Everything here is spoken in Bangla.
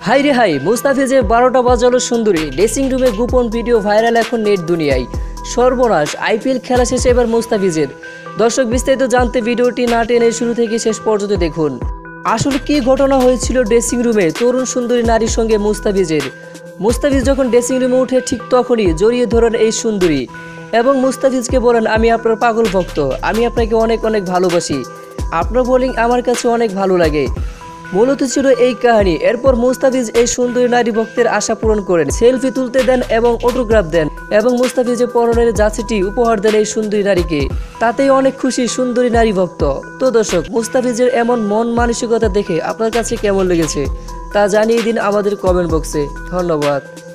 হাই রে হাই, মুস্তাফিজের 12টা বাজালো সুন্দরী, ড্রেসিং রুমে গোপন ভিডিও ভাইরাল এখন নেট দুনিয়ায়। সর্বনাশ, আইপিএল খেলা শেষে এবার মুস্তাফিজের। দর্শক, বিস্তারিত জানতে ভিডিওটি না টেনে শুরু থেকে শেষ পর্যন্ত দেখুন। আসলে কি ঘটনা হয়েছিল ড্রেসিং রুমে তরুণ সুন্দরী নারীর সঙ্গে মুস্তাফিজের। মুস্তাফিজ যখন ড্রেসিং রুমে উঠে ঠিক তখনই জড়িয়ে ধরেন এই সুন্দরী এবং মুস্তাফিজকে বলেন, আমি আপনার পাগল ভক্ত, আমি আপনাকে অনেক অনেক ভালোবাসি, আপনার বোলিং আমার কাছে অনেক ভালো লাগে। মূলত ছিল এই কাহিনী। এরপর মুস্তাফিজ এই সুন্দরী নারী ভক্তের আশা পূরণ করেন, সেলফি তুলতে দেন এবং অটোগ্রাফ দেন এবং মুস্তাফিজের পরনের জার্সিটি উপহার দেন এই সুন্দরী নারীকে। তাতেই অনেক খুশি সুন্দরী নারী ভক্ত। তো দর্শক, মুস্তাফিজের এমন মন মানসিকতা দেখে আপনার কাছে কেমন লেগেছে তা জানিয়ে দিন আমাদের কমেন্ট বক্সে। ধন্যবাদ।